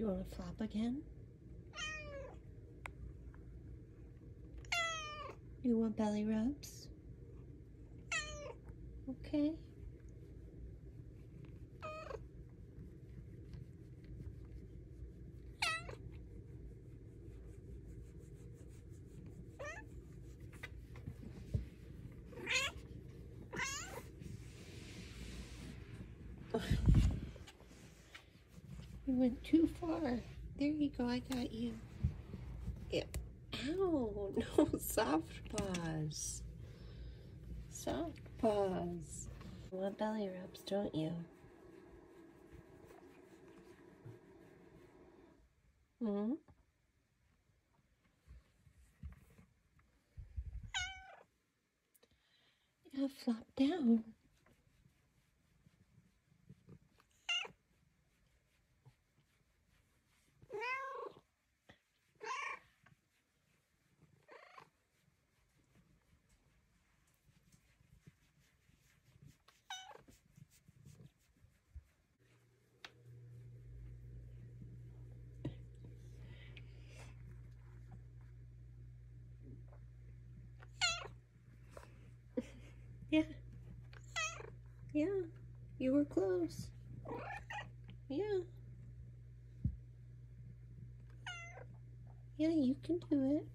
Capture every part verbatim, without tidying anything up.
you want to flop again? You want belly rubs? Okay. You went too far. There you go, I got you. Yeah. Ow, no, soft paws. Soft paws. You want belly rubs, don't you? Hmm? Yeah, flop down. Yeah. Yeah. You were close. Yeah. Yeah, you can do it.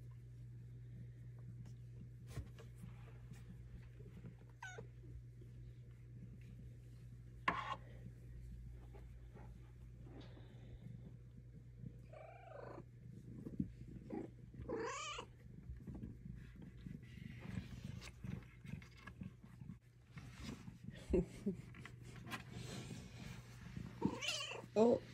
Oh.